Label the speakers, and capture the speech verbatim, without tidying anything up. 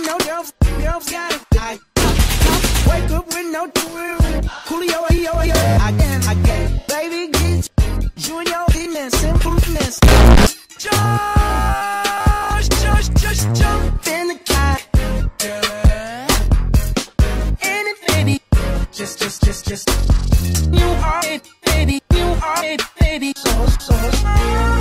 Speaker 1: no girls, girls got it. I, I wake up with no jewelry. Coolio, yo, yo, I can, I can. Baby, get you and your business, simpleness. Just, just, just jump in the caac. In it, baby. Just, just, just, just. You are it, baby. You are it, baby. So, so, so.